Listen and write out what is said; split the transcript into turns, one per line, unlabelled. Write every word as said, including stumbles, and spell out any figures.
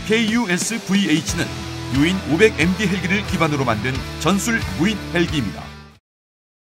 케이유에스브이에이치는 유인 오백 엠디 헬기를 기반으로 만든 전술 무인 헬기입니다.